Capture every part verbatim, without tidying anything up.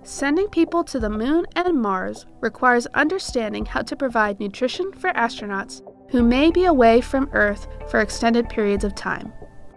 Sending people to the Moon and Mars requires understanding how to provide nutrition for astronauts who may be away from Earth for extended periods of time.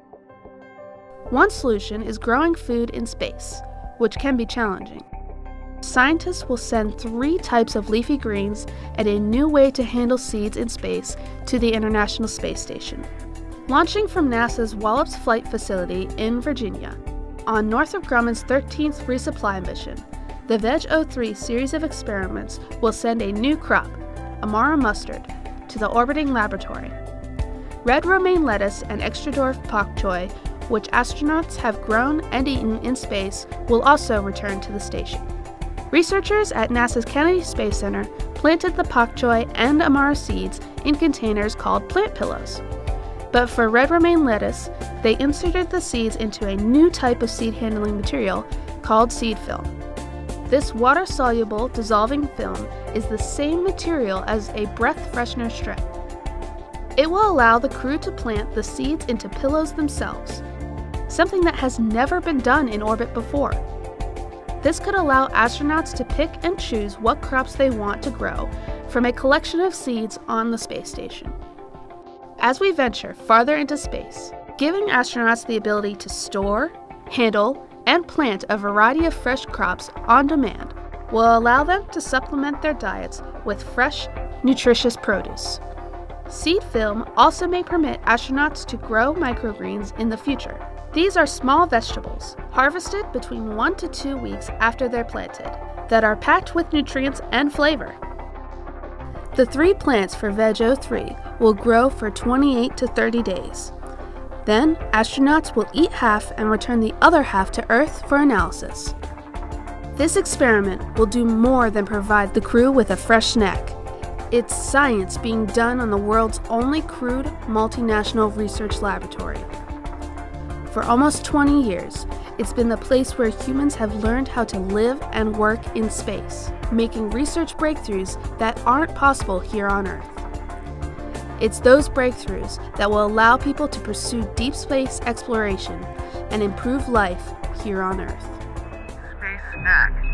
One solution is growing food in space, which can be challenging. Scientists will send three types of leafy greens and a new way to handle seeds in space to the International Space Station. Launching from NASA's Wallops Flight Facility in Virginia, on Northrop Grumman's thirteenth resupply mission, the Veg oh three series of experiments will send a new crop, amara mustard, to the orbiting laboratory. Red romaine lettuce and extra dwarf pak choi, which astronauts have grown and eaten in space, will also return to the station. Researchers at NASA's Kennedy Space Center planted the pak choi and amara seeds in containers called plant pillows. But for red romaine lettuce, they inserted the seeds into a new type of seed handling material called seed film. This water-soluble dissolving film is the same material as a breath freshener strip. It will allow the crew to plant the seeds into pillows themselves, something that has never been done in orbit before. This could allow astronauts to pick and choose what crops they want to grow from a collection of seeds on the space station. As we venture farther into space, giving astronauts the ability to store, handle, and plant a variety of fresh crops on demand will allow them to supplement their diets with fresh, nutritious produce. Seed film also may permit astronauts to grow microgreens in the future. These are small vegetables, harvested between one to two weeks after they're planted, that are packed with nutrients and flavor. The three plants for Veg oh three will grow for twenty-eight to thirty days. Then, astronauts will eat half and return the other half to Earth for analysis. This experiment will do more than provide the crew with a fresh snack. It's science being done on the world's only crewed multinational research laboratory. For almost twenty years, it's been the place where humans have learned how to live and work in space, making research breakthroughs that aren't possible here on Earth. It's those breakthroughs that will allow people to pursue deep space exploration and improve life here on Earth. Space Snack.